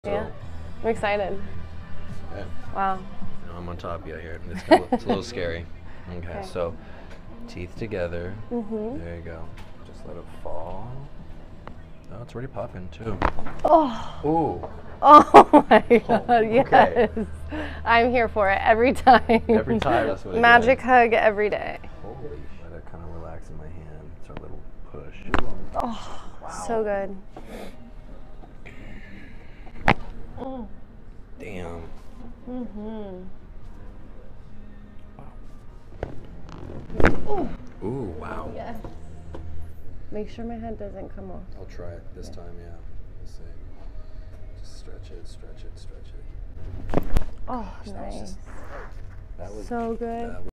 Yeah, I'm excited. Okay. Wow. I'm on top of you here. It's a little scary. Okay, so teeth together. There you go. Just let it fall. Oh, it's already popping too. Oh. Ooh. Oh my God, yes. Okay. I'm here for it every time. Every time. That's what Magic hug every day. Holy. Let it kind of relax in my hand. It's a little push. Oh, wow. So good. Damn. Wow. Ooh, wow. Yes. Make sure my head doesn't come off. I'll try it this time, yeah. Let's see. Just stretch it, stretch it, stretch it. Oh, Gosh, nice. that was So good.